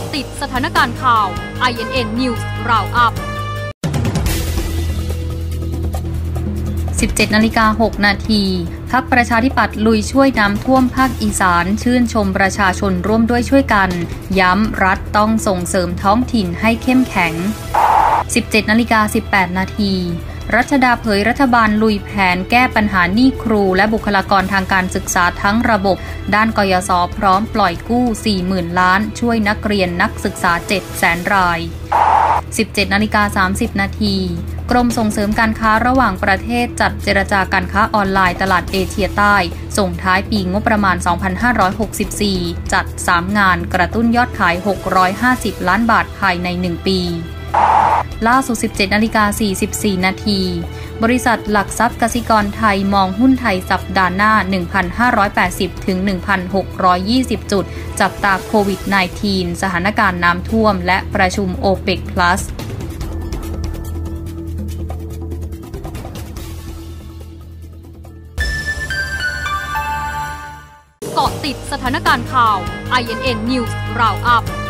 ติดสถานการณ์ข่าว INN News Roundup 17:06 น.พรรคประชาธิปัตย์ลุยช่วยน้ำท่วมภาคอีสานชื่นชมประชาชนร่วมด้วยช่วยกันย้ำรัฐต้องส่งเสริมท้องถิ่นให้เข้มแข็ง 17:18 น.รัชดาเผยรัฐบาลลุยแผนแก้ปัญหาหนี้ครูและบุคลากรทางการศึกษาทั้งระบบด้านกยศ.พร้อมปล่อยกู้ 40,000 ล้านช่วยนักเรียนนักศึกษา 700,000 ราย 17:30 น.กรมส่งเสริมการค้าระหว่างประเทศจัดเจรจาการค้าออนไลน์ตลาดเอเชียใต้ส่งท้ายปีงบประมาณ 2564 จัด 3 งานกระตุ้นยอดขาย 650 ล้านบาทภายใน 1 ปีล่าสุด 17:44 น.บริษัทหลักทรัพย์กสิกรไทยมองหุ้นไทยสัปดาห์หน้า 1,580 ถึง 1,620 จุดจับตาโควิด -19 สถานการณ์น้ำท่วมและประชุม OPEC Plus เกาะติดสถานการณ์ข่าว INN News Roundup